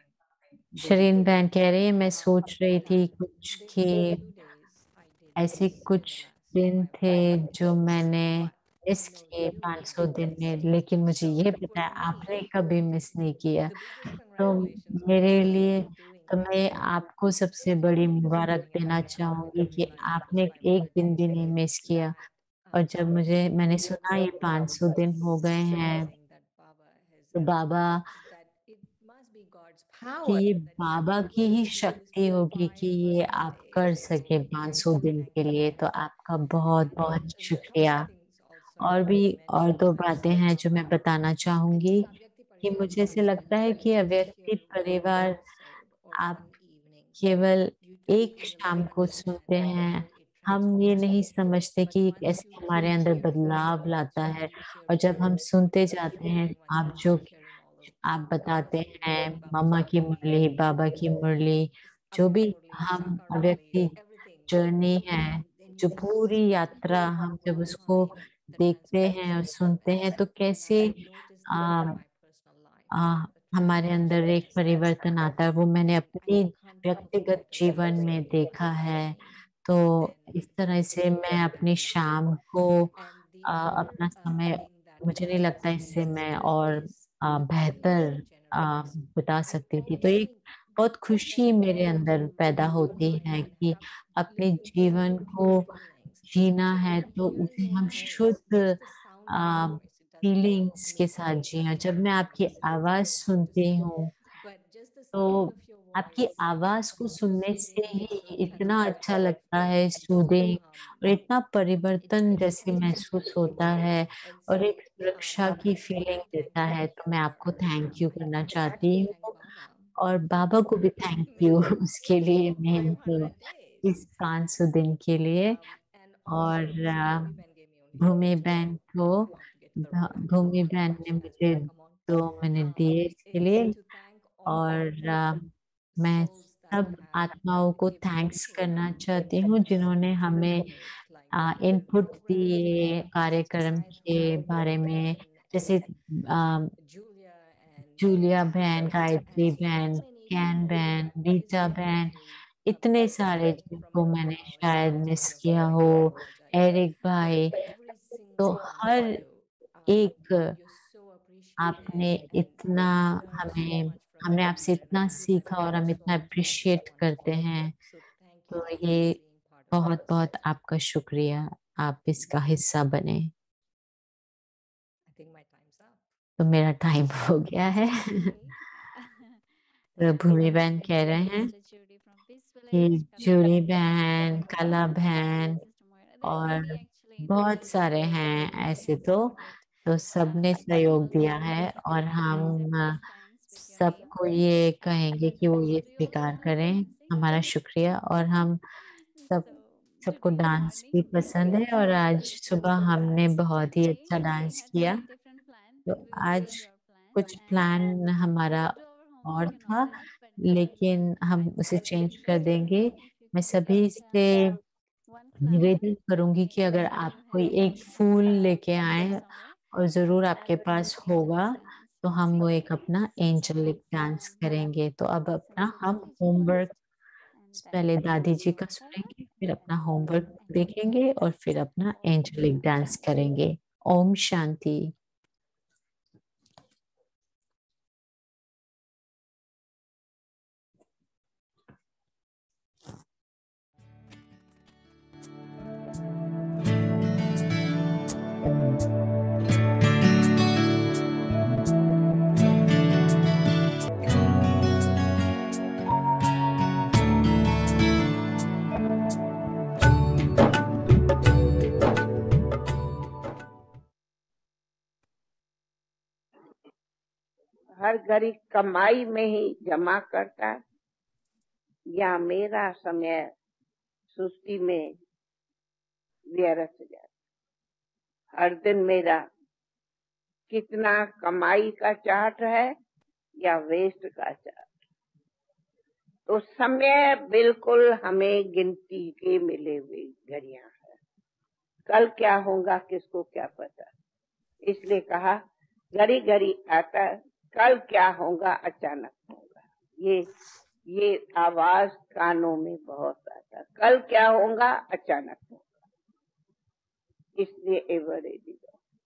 Sharin बहन कह रही है, मैं how सोच रही थी that कुछ these कि few days I did ऐसे miss in कुछ the last दिन 500 थे days. जो मैंने But मिस I know किए you 500 did. दिन में, लेकिन मुझे So ये for पता है आपने me, कभी मिस नहीं किया। the biggest तो congratulations on मेरे just लिए doing तो it. मैं आपको सबसे First of बड़ी all, because you're Mubarak doing it देना right now चाहूंगी after कि realizing आपने these एक 500 दिन भी days नहीं मिस किया। that और जब मैंने you're सुना ये doing 500 दिन हो गए हैं, something that Baba has तो बाबा that it must be God's कि power ये that He बाबा was की able ही to use शक्ति these होगी कि ये 500 आप कर days. सके So 500 दिन thank के you, लिए, thank तो you. आपका बहुत And बहुत the other शुक्रिया। things also और भी you और mentioned 2 is बातें हैं जो मैं बताना I चाहूंगी think Avyakti कि Parivar मुझे ऐसे was लगता है कि intended to अव्यक्ति hear one परिवार episode or आप one evening. केवल You don't एक शाम really को understand सुनते हैं। how it हम ये transforms नहीं you. समझते But कि once कैसे you हमारे keep अंदर hearing बदलाव लाता and है, you hear और जब हम सुनते the जाते हैं evening once आप you जो start hearing all of आप Baba's बताते Leela हैं, and Baba's मम्मा की Murli, मुरली, बाबा की मुरली, जो भी Avyakti Murli, हम Sakar Avyakti Murli, everything, journey है, then जो you पूरी see यात्रा हम जब उसको mind the देखते हैं और transformation that सुनते हैं, तो happens. कैसे And I've noticed that uh, in my personal life, uh, the हमारे अंदर transformation एक परिवर्तन आता है, वो मैंने and अपनी you can't put it व्यक्तिगत into जीवन words. में देखा है। And तो इस तरह it's से मैं अपनी very शाम को and the other अपना समय, thing that मुझे नहीं लगता इससे मैं amazes और is the बेहतर previous generation. बता I सकती थी। तो also एक बहुत खुशी get मेरे to अंदर पैदा होती है कि अपने live in जीवन को pure feelings. जीना So है when I'm तो hearing उसे your हम voice, शुद्ध just the sound of your voice, it doesn't feelings के साथ make जिया। me जब मैं आपकी आवाज सुनती हूँ, but just the तो sound of your आपकी voice आवाज को सुनने soothing से me ही so इतना अच्छा therapeutic. लगता है, सूदिंग, और इतना परिवर्तन It's जैसे just महसूस होता beautiful. है, And और so एक सुरक्षा की फीलिंग thank देता you है। तो मैं for आपको थैंक यू I करना think चाहती actually thank हूँ, Baba और बाबा को भी थैंक यू making it उसके लिए, मेन तो 500 days. इस 500 दिन के लिए। And also, और so Bhumi Ben gave me only 2 भूमि minutes. बहन को I have to get to the road. I don't know Bhumi how बहन long ने she has मुझे me to come on. 2 minute दिए इसके Is लिए। to thank all और the मैं souls that सब have आत्माओं को given थैंक्स input करना चाहती in हूँ this जिन्होंने हमें like इनपुट program दिए and कार्यक्रम के Sayadaw बारे में, जैसे and Julia and जूलिया बहन, and गायत्री बहन, so many कैन people बहन, that रीटा listened बहन, to इतने सारे Baba from जिनको मैंने afar. शायद Sometimes मिस it was किया very हो, apologizing, एरिक but भाई, every तो single one of हर you, एक you're so आपने appreciated, and इतना I've learned so हमें much from हमने you, आपसे and I इतना feel like सीखा I और हम also इतना have learned appreciate so much. करते हैं। So thank you तो for ये being part of बहुत this. बहुत आपका शुक्रिया, आप इसका हिस्सा बने। I think my time's up. तो मेरा टाइम हो गया है। तो भूमि बहन कह रहे हैं कि जूली बहन, कला बहन और बहुत सारे हैं ऐसे, तो सबने सहयोग दिया है, और हम सबको ये कहेंगे कि वो ये स्वीकार करें हमारा शुक्रिया। और हम सब सबको डांस भी पसंद है, और आज सुबह हमने बहुत ही अच्छा डांस किया। तो आज कुछ प्लान हमारा और था, लेकिन हम उसे चेंज कर देंगे। मैं सभी से निवेदन करूंगी कि अगर आप कोई एक फूल लेके आए, और जरूर आपके पास होगा, तो हम वो एक अपना एंजेलिक डांस करेंगे। तो अब अपना हम होमवर्क पहले दादी जी का सुनेंगे, फिर अपना होमवर्क देखेंगे और फिर अपना एंजेलिक डांस करेंगे। ओम शांति। हर घड़ी कमाई में ही जमा करता या मेरा समय सुस्ती में व्यर्थ जाता। हर दिन मेरा कितना कमाई का चार्ट है या वेस्ट का चार्ट। तो समय बिल्कुल हमें गिनती के मिले हुए घड़ियां है। कल क्या होगा किसको क्या पता। इसलिए कहा घड़ी घड़ी आता, कल क्या होगा अचानक होगा। ये आवाज कानों में बहुत आता, कल क्या होगा अचानक होगा। इसलिए एवर रेडी।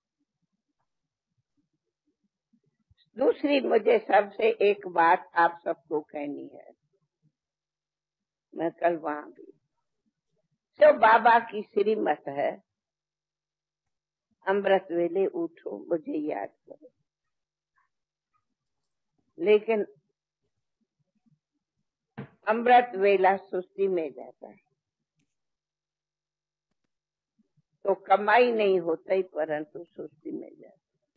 दूसरी मुझे सबसे एक बात आप सबको कहनी है। मैं कल वहां गई, तो बाबा की श्रीमत है, अमृत वेले उठो मुझे याद करो। लेकिन अमृत वेला सुस्ती में जाता है तो कमाई नहीं होता ही, परंतु सुस्ती में जाता।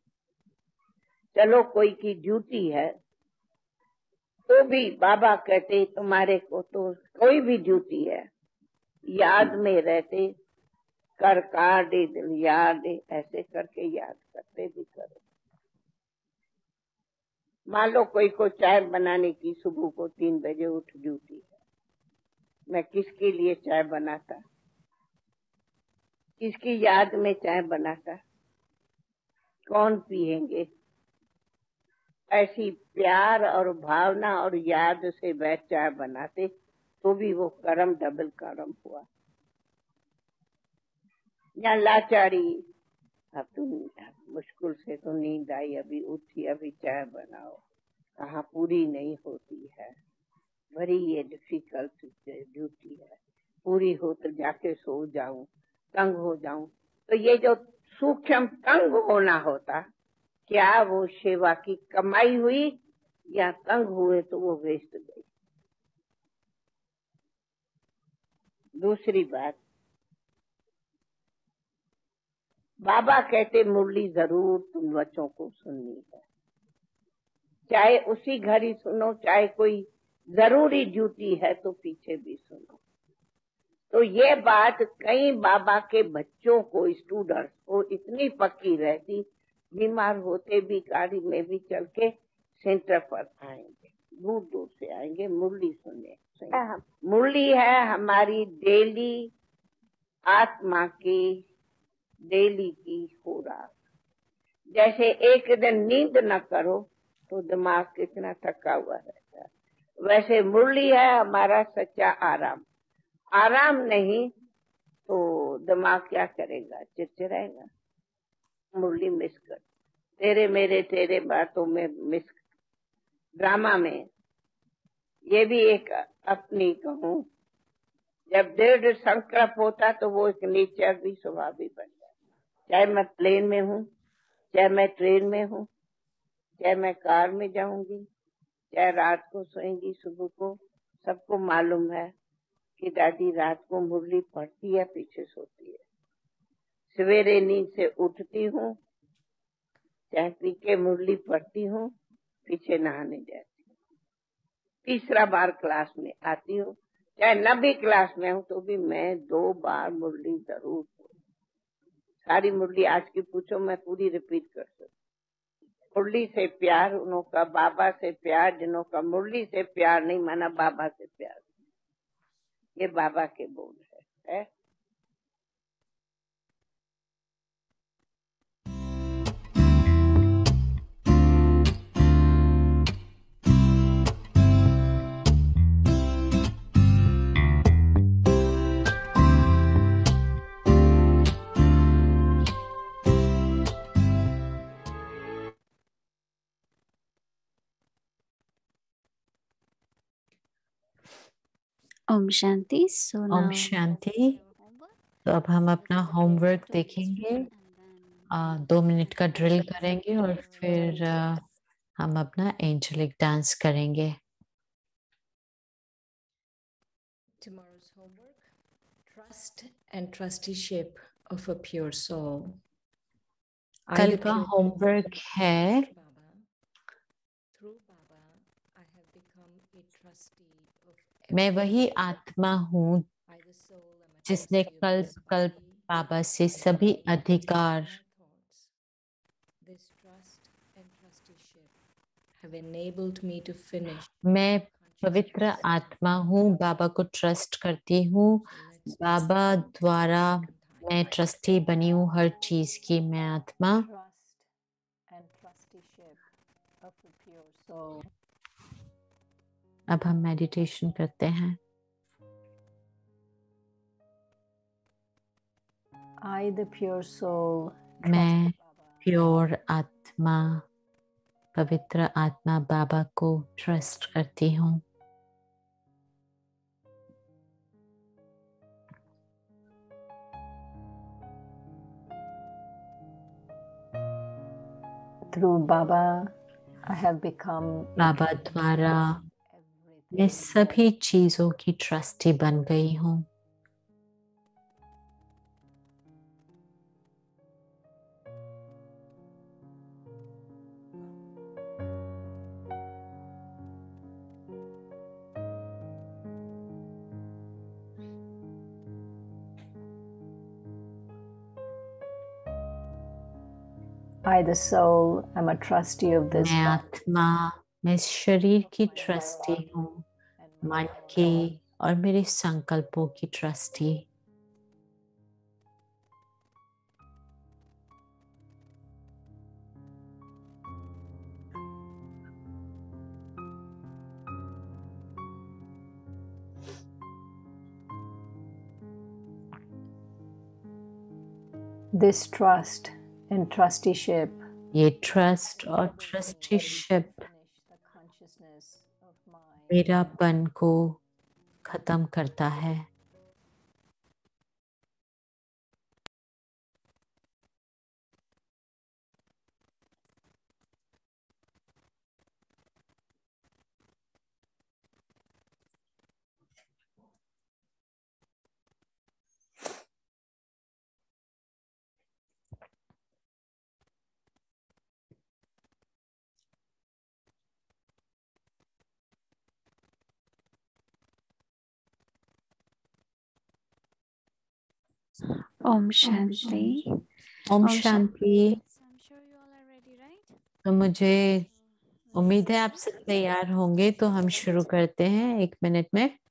चलो कोई की ड्यूटी है तो भी बाबा कहते तुम्हारे को तो कोई भी ड्यूटी है, याद में रहते कर काटे दिल याद, ऐसे करके याद करते भी करो। मान लो कोई को चाय बनाने की सुबह को 3 बजे उठ ड्यूटी है, मैं किसके लिए चाय बनाता, किसकी याद में चाय बनाता, कौन पिएंगे। ऐसी प्यार और भावना और याद से वह चाय बनाते तो भी वो कर्म डबल कर्म हुआ। या लाचारी, अब तो मुश्किल से तो नींद आई, अभी उठी, अभी चाय बनाओ, कहाँ पूरी नहीं होती है। बड़ी ये डिफिकल्ट ड्यूटी है, पूरी हो तो जाके सो जाऊं, तंग हो जाऊं। तो ये जो सूक्ष्म तंग होना होता, क्या वो सेवा की कमाई हुई या तंग हुए तो वो वेस्ट गई। दूसरी बात, बाबा कहते मुरली जरूर तुम बच्चों को सुननी है, चाहे उसी घड़ी सुनो, चाहे कोई जरूरी ड्यूटी है तो पीछे भी सुनो। तो ये बात कई बाबा के बच्चों को, स्टूडेंट्स को इतनी पक्की रहती, बीमार होते भी गाड़ी में भी चल के सेंटर पर आएंगे, दूर दूर से आएंगे मुरली सुनने। मुरली है हमारी डेली आत्मा की डेली की खुराक। जैसे एक दिन नींद न करो तो दिमाग कितना थका हुआ रहता है, वैसे मुरली है हमारा सच्चा आराम। आराम नहीं तो दिमाग क्या करेगा, चिड़चिड़ाएगा। मुरली मिस कर, तेरे मेरे तेरे बातों में मिस। ड्रामा में ये भी एक अपनी कहूँ, जब दृढ़ संकल्प होता तो वो एक नेचर भी स्वभाव भी बन जाता। चाहे मैं प्लेन में हूँ, चाहे मैं ट्रेन में हूँ, चाहे मैं कार में जाऊंगी, चाहे रात को सोएंगी, सुबह को, सबको मालूम है कि दादी रात को मुरली पढ़ती है, पीछे सोती है। सवेरे नींद से उठती हूँ, चाय पी के मुरली पढ़ती हूँ, पीछे नहाने जाती हूँ। तीसरा बार क्लास में आती हूँ, चाहे न भी क्लास में हूँ तो भी मैं 2 बार मुरली जरूर पढ़ूं। सारी मुरली आज की पूछो, मैं पूरी रिपीट कर सकती। मुरली से प्यार उन्हों का, बाबा से प्यार जिन्हों का मुरली से प्यार नहीं माना, बाबा से प्यार। ये बाबा के बोल है। Om Shanti. So ओम now शांति। homework. तो अब हम अपना होमवर्क 2 minutes देखेंगे, drill and then 2 मिनट का ड्रिल Angelic करेंगे और dance फिर हम अपना एंजेलिक डांस करेंगे। Tomorrow's homework, trust and trusteeship of a pure soul. कल का होमवर्क है Baba, through Baba, I have become a trustee of मैं वही आत्मा हूँ I, the soul, am a जिसने trustee of कल्प this कल्प body, बाबा से सभी अधिकार। my thoughts. This trust and trusteeship have enabled me to finish. मैं पवित्र आत्मा हूँ, बाबा को ट्रस्ट करती हूँ, बाबा द्वारा मैं ट्रस्टी बनी हूँ हर चीज की। मैं आत्मा अब हम मेडिटेशन करते हैं। I, the pure soul, मैं प्योर आत्मा, पवित्र आत्मा बाबा को ट्रस्ट करती हूँ। through Baba, I have become बाबा द्वारा मैं सभी चीजों की ट्रस्टी बन गई हूँ। I, the soul, am a trustee of this मैं body. आत्मा, मैं शरीर की ट्रस्टी हूँ, मन की और मेरे संकल्पों की trustee. This trust and trusteeship ये ट्रस्ट और ट्रस्टीशिप मेरापन को खत्म करता है। Om Shanti. Om Om Shanti. So I'm sure you all are ready, right? तो मुझे उम्मीद है आप सब तैयार होंगे, तो हम शुरू करते हैं 1 मिनट में।